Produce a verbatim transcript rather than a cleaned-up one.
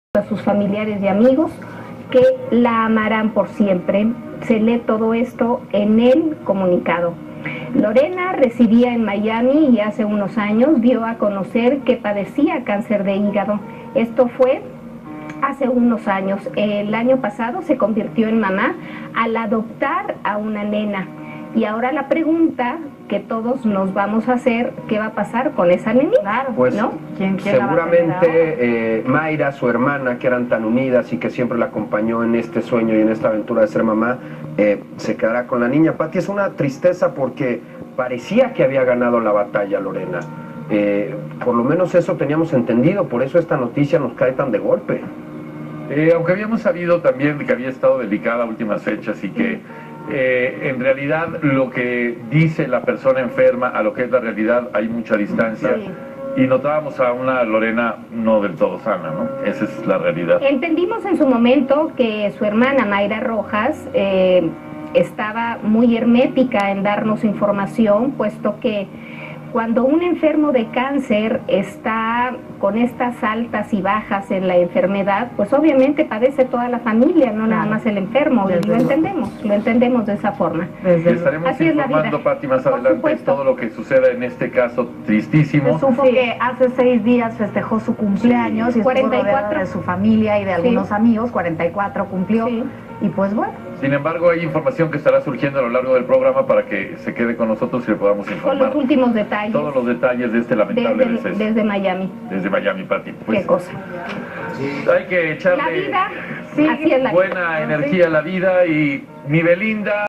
a sus familiares y amigos que la amarán por siempre. Se lee todo esto en el comunicado. Lorena residía en Miami y hace unos años dio a conocer que padecía cáncer de hígado. Esto fue hace unos años. El año pasado se convirtió en mamá al adoptar a una nena. Y ahora la pregunta que todos nos vamos a hacer, ¿qué va a pasar con esa nenita? Claro, pues ¿no? ¿Quién, quién seguramente eh, Mayra, su hermana, que eran tan unidas y que siempre la acompañó en este sueño y en esta aventura de ser mamá, eh, se quedará con la niña. Pati, es una tristeza porque parecía que había ganado la batalla Lorena. Eh, por lo menos eso teníamos entendido, por eso esta noticia nos cae tan de golpe. Eh, aunque habíamos sabido también que había estado delicada a últimas fechas y que eh, en realidad lo que dice la persona enferma a lo que es la realidad hay mucha distancia. Sí. Y notábamos a una Lorena no del todo sana, ¿no? Esa es la realidad. Entendimos en su momento que su hermana Mayra Rojas eh, estaba muy hermética en darnos información, puesto que cuando un enfermo de cáncer está con estas altas y bajas en la enfermedad, pues obviamente padece toda la familia, no nada más el enfermo, y lo entendemos, lo entendemos de esa forma. Desde estaremos Así informando, Pati, más adelante todo lo que suceda en este caso tristísimo. Se supo sí. que hace seis días festejó su cumpleaños sí. y cuarenta y cuatro de su familia y de algunos sí. amigos, cuarenta y cuatro cumplió, sí. y pues bueno. Sin embargo, hay información que estará surgiendo a lo largo del programa para que se quede con nosotros y le podamos informar. Con los últimos detalles. Todos los detalles de este lamentable desde, deceso. Desde Miami. Desde Miami, Pati. Pues, ¿qué cosa? Hay que echarle la vida, sí, así es la buena vida. energía a la vida y mi Belinda.